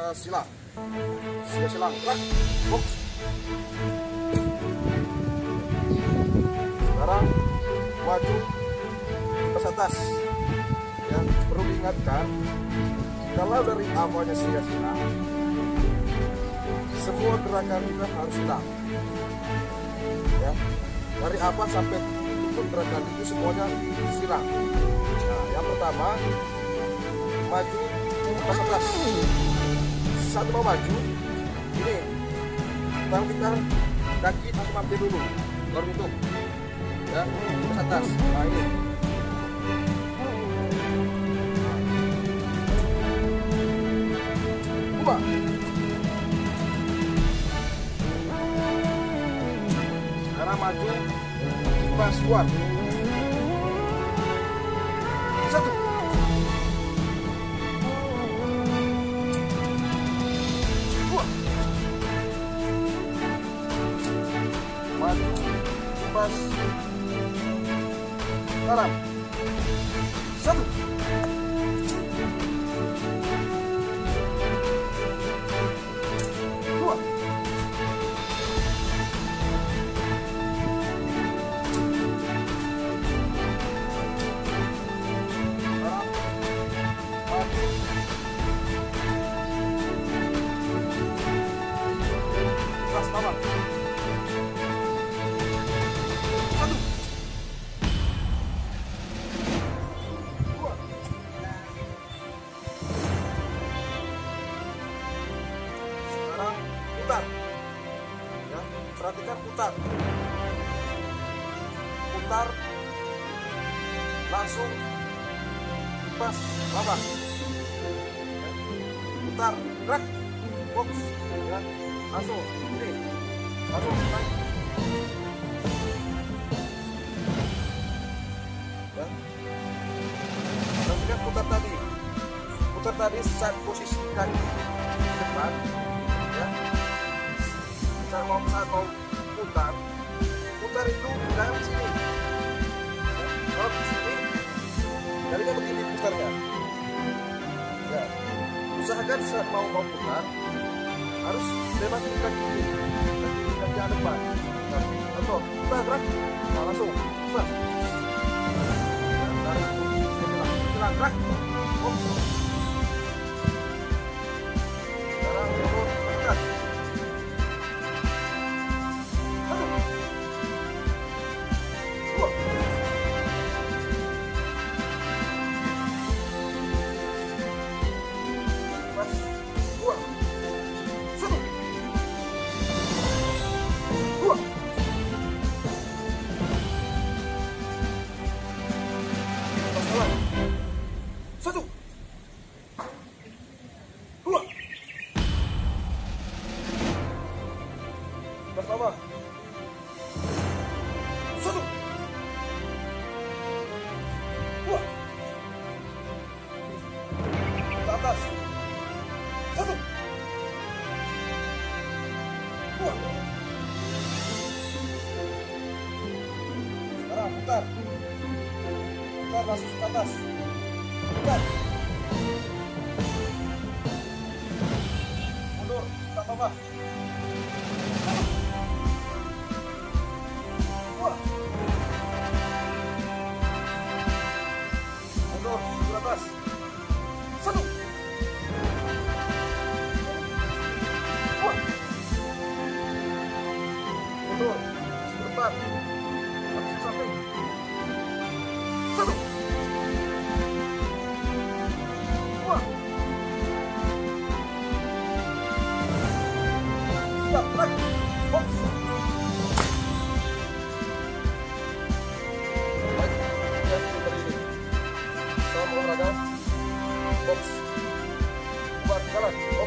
silang. Silang, gerak, box. Sekarang maju ke atas. Ya, perlu diingatkan, kalau dari awalnya silang, semua gerakan kita harus silang. Ya, dari apa sampai tutup gerakan itu semuanya silang. Nah, yang pertama maju ke atas. Saat mau maju, ini tangan kita kaki langsung mampir dulu, baru tutup. Ya, ke atas. Nah ini. Dua. Sekarang maju, kipas kuat. Satu. Dua. Maju, kipas. Kanan. Satu. Dua. Bawah. Satu. Dua. Sekarang putar. Ya, perhatikan putar. Putar. Langsung pas bawah. Putar, gerak, box. Ya, langsung. Langsung naik. Ya. Dan juga putar tadi saat posisi kaki depan, ya. Saat mau putar itu jangan di sini. Ya. Kalau di sini, jadinya begini putarnya. Ya. Usahakan saat mau putar harus lewatin kaki ini. Jangan depan. Atau kita gerak, nah, langsung putar. Tarik silang, gerak. Oh. Sekarang turun ke atas. Satu. Dua. Pas. Dua. Satu. Dua. Satu. Dua. Pertama. Satu. Dua. Ke atas. Satu. Dua. Sekarang putar. Putar langsung ke atas. Putar. Mundur, tak apa-apa. Satu. Dua. Mundur, ke atas. Satu. Dua. Mundur, ke depan. Habis ke samping. Satu. Dua. Siap, gerak. Box. Baik, dan berdiri. Salam olahraga. Box. Buat jalan.